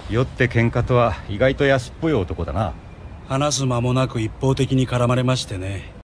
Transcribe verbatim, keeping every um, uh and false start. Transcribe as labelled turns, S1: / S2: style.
S1: 酔って喧嘩とは意外と安っぽい男だな。
S2: 話す間もなく一方的に絡まれましてね。